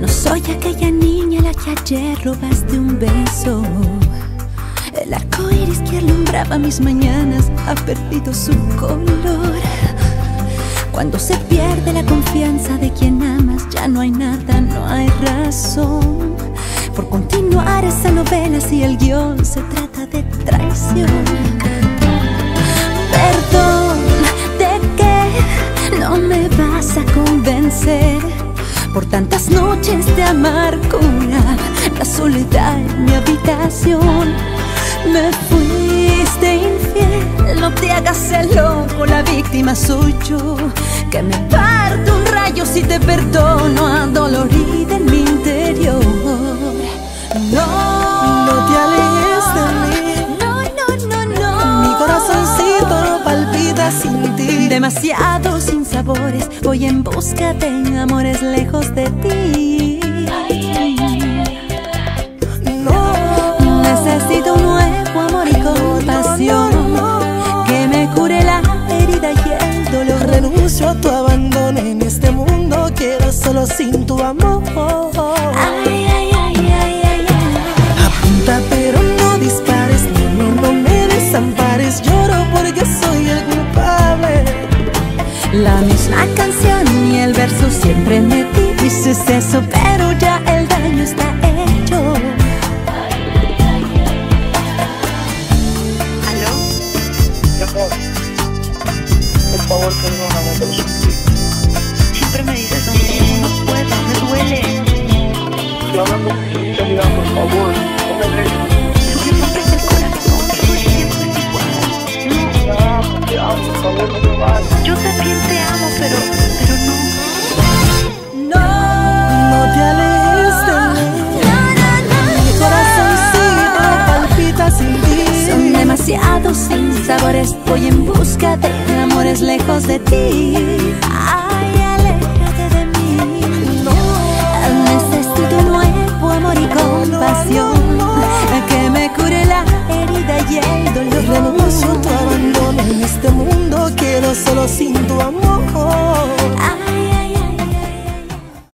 No soy aquella niña a la que ayer robaste un beso. El arco iris que alumbraba mis mañanas ha perdido su color. Cuando se pierde la confianza de quien amas, ya no hay nada, no hay razón por continuar esa novela si el guión se trata de traición. Perdón, ¿de qué no me vas a convencer? Por tantas noches de amargura, la soledad en mi habitación. Me fuiste infiel, no te hagas el loco, la víctima soy yo. Que me parto un rayo si te perdono, adolorida en mi interior. No te alejes de mí. No. Mi corazoncito no palpita sin ti. Demasiados sinsabores, voy en busca de amores lejos de ti. Necesito un nuevo amor y compasión que me cure la herida y el dolor. Renuncio a tu abandono en este mundo, quedo solo sin tu amor. Apunta pero no dispares, no me desampares. Lloro porque soy el culpable. La misma canción y el verso siempre me dices eso, pero ya el daño está hecho. Por favor, perdóname, te lo suplico. Siempre me dices lo mismo, no puedo, me duele. Estoy hablando con sinceridad, por favor, no me dejes. Tú me rompes el corazón, soy siempre igual. Te amo, por favor, no me vayas. Yo también te amo, pero no. No te alejes de mí. Mi corazoncito palpita sin ti. Son demasiados sinsabores, voy en busca de amores lejos de ti. Ay, aléjate de mí. Necesito un nuevo amor y compasión que me cure la herida y el dolor. Renuncio a tu abandono en este mundo, quedo solo sin